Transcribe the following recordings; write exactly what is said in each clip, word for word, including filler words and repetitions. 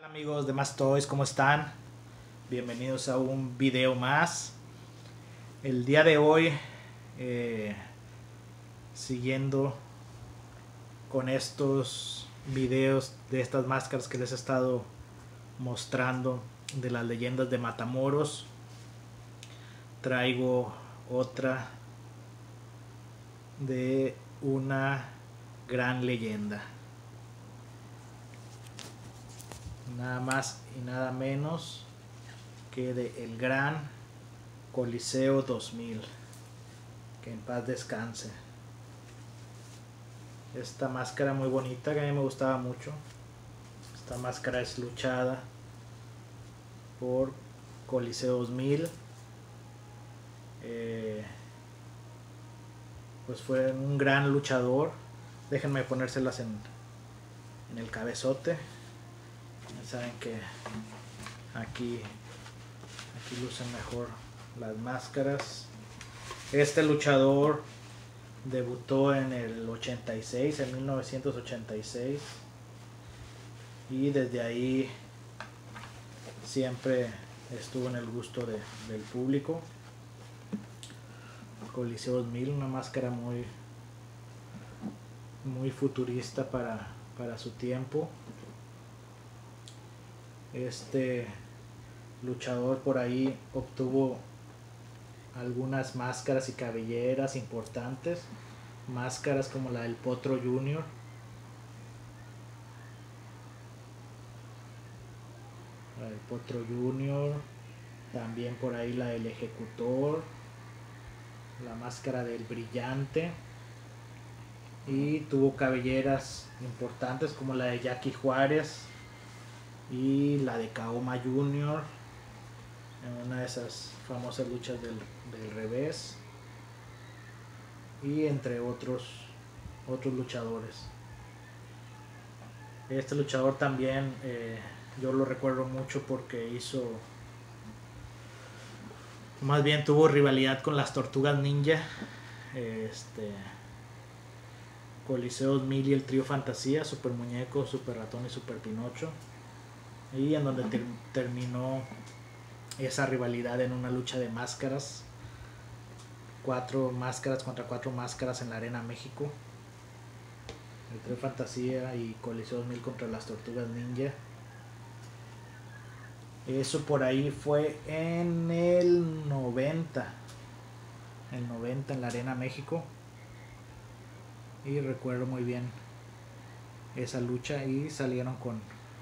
Hola amigos de Más Toys, ¿cómo están? Bienvenidos a un video más. El día de hoy, eh, siguiendo con estos videos de estas máscaras que les he estado mostrando de las leyendas de Matamoros, traigo otra de una gran leyenda. Nada más y nada menos que de el gran Coliseo dos mil, que en paz descanse. Esta máscara muy bonita que a mí me gustaba mucho. Esta máscara es luchada por Coliseo dos mil. Eh, pues fue un gran luchador. Déjenme ponérselas en, en el cabezote. Ya saben que aquí aquí lucen mejor las máscaras. Este luchador debutó en el ochenta y seis, en mil novecientos ochenta y seis, y desde ahí siempre estuvo en el gusto de, del público. Coliseo dos mil, una máscara muy muy futurista para, para su tiempo. Este luchador por ahí obtuvo algunas máscaras y cabelleras importantes, máscaras como la del Potro Junior, la del Potro Junior, también por ahí la del Ejecutor, la máscara del Brillante, y tuvo cabelleras importantes como la de Jackie Juárez y la de Kaoma Junior en una de esas famosas luchas del, del revés, y entre otros otros luchadores. Este luchador también eh, yo lo recuerdo mucho porque hizo, más bien tuvo rivalidad con las Tortugas Ninja, este Coliseo dos mil y el Trío Fantasía, Super Muñeco, Super Ratón y Super Pinocho, y en donde ter terminó esa rivalidad en una lucha de máscaras, cuatro máscaras contra cuatro máscaras en la Arena México. El Trío Fantasía y Coliseo dos mil contra las Tortugas Ninja. Eso por ahí fue en el noventa, el noventa en la Arena México, y recuerdo muy bien esa lucha, y salieron con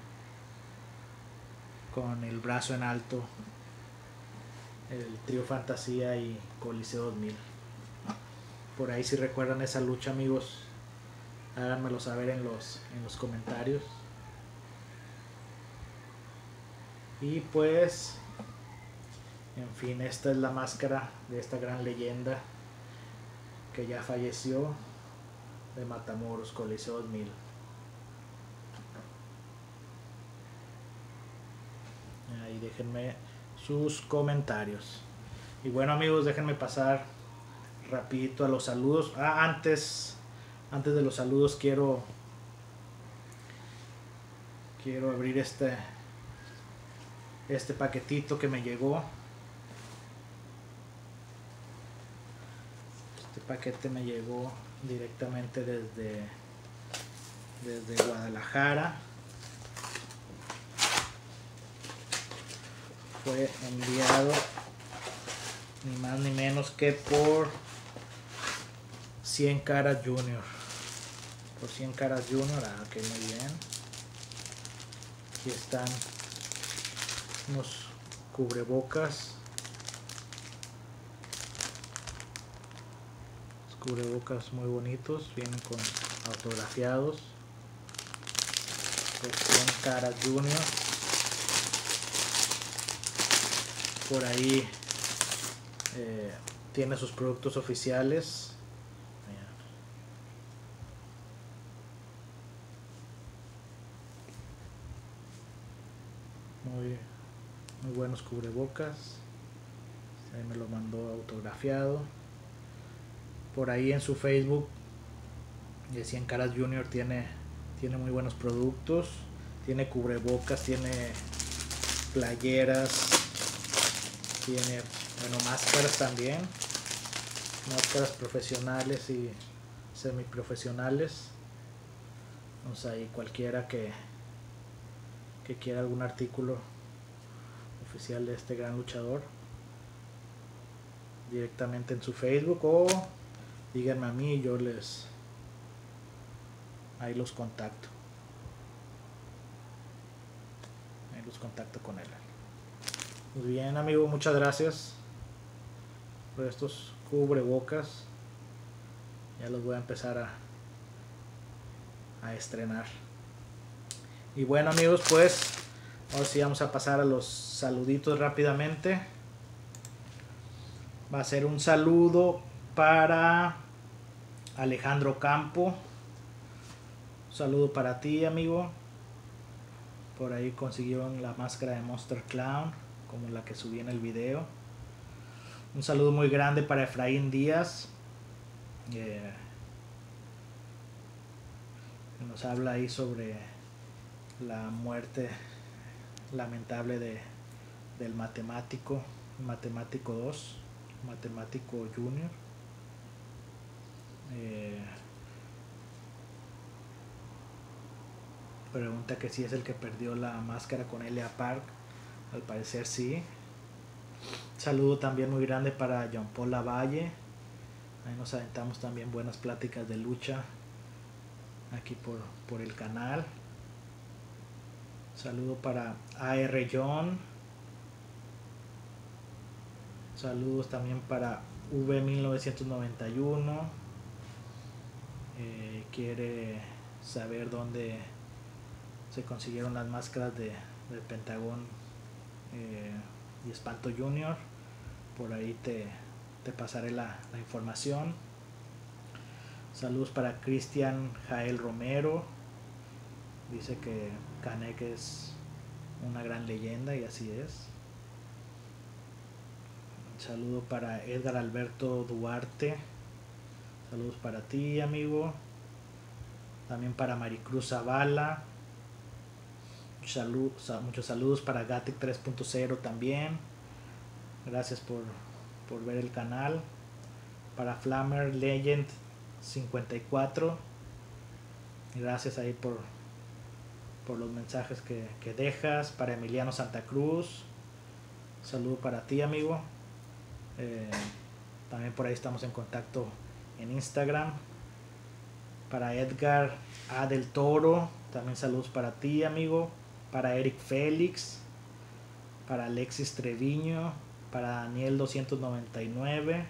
con el brazo en alto el Trío Fantasía y Coliseo dos mil. Por ahí si recuerdan esa lucha, amigos, háganmelo saber en los, en los comentarios. Y pues, en fin, esta es la máscara de esta gran leyenda que ya falleció, de Matamoros, Coliseo dos mil. Ahí déjenme sus comentarios. Y bueno, amigos, déjenme pasar rapidito a los saludos. Ah, antes antes de los saludos quiero quiero abrir este este paquetito que me llegó. Este paquete me llegó directamente desde desde Guadalajara. Fue enviado ni más ni menos que por cien Caras Junior. Por cien Caras Junior. Ah, ok, muy bien. Aquí están unos cubrebocas. Los cubrebocas muy bonitos. Vienen con autografiados. Por cien Caras Junior. Por ahí eh, tiene sus productos oficiales. Muy, muy buenos cubrebocas. Ahí me lo mandó autografiado. Por ahí en su Facebook, de cien Caras Junior, tiene, tiene muy buenos productos. tiene cubrebocas, tiene playeras, tiene, bueno, máscaras también, máscaras profesionales y semiprofesionales. Vamos ahí, cualquiera que, que quiera algún artículo oficial de este gran luchador, directamente en su Facebook, o díganme a mí y yo les ahí los contacto ahí los contacto con él. Muy bien, amigo, muchas gracias por estos cubrebocas. Ya los voy a empezar a a estrenar. Y bueno, amigos, pues ahora sí vamos a pasar a los saluditos rápidamente. Va a ser un saludo para Alejandro Campo. Un saludo para ti, amigo. Por ahí consiguieron la máscara de Monster Clown, como la que subí en el video. Un saludo muy grande para Efraín Díaz, eh, que nos habla ahí sobre la muerte lamentable de, del matemático, matemático dos, matemático junior. Eh, pregunta que si es el que perdió la máscara con Elia Park. Al parecer sí. Saludo también muy grande para John Paul Lavalle. Ahí nos aventamos también buenas pláticas de lucha aquí por, por el canal. Saludo para A R John. Saludos también para V mil novecientos noventa y uno. Eh, quiere saber dónde se consiguieron las máscaras de, del Pentagón eh, y Espanto Junior. Por ahí te, te pasaré la, la información. Saludos para Cristian Jael Romero. Dice que Canek es una gran leyenda, y así es. Un saludo para Edgar Alberto Duarte. Saludos para ti, amigo. También para Maricruz Zavala. Salud, muchos saludos para Gatic tres punto cero también. Gracias por, por ver el canal. Para Flammer Legend cincuenta y cuatro. Gracias ahí por, por los mensajes que, que dejas. Para Emiliano Santa Cruz. Saludo para ti, amigo. Eh, también por ahí estamos en contacto en Instagram. Para Edgar A. del Toro. También saludos para ti, amigo. Para Eric Félix. Para Alexis Treviño. Para Daniel doscientos noventa y nueve.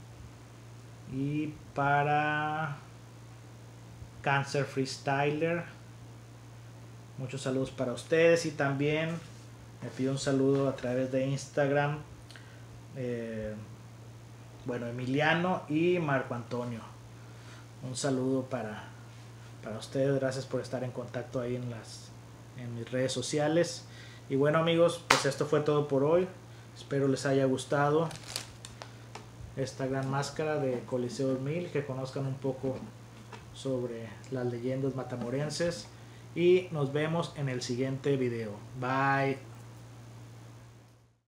Y para Cancer Freestyler. Muchos saludos para ustedes. Y también me pido un saludo a través de Instagram. Eh, bueno, Emiliano y Marco Antonio. Un saludo para, para ustedes. Gracias por estar en contacto ahí en las en mis redes sociales. Y bueno, amigos, pues esto fue todo por hoy. Espero les haya gustado esta gran máscara de Coliseo dos mil, que conozcan un poco sobre las leyendas matamorenses, y nos vemos en el siguiente video. Bye.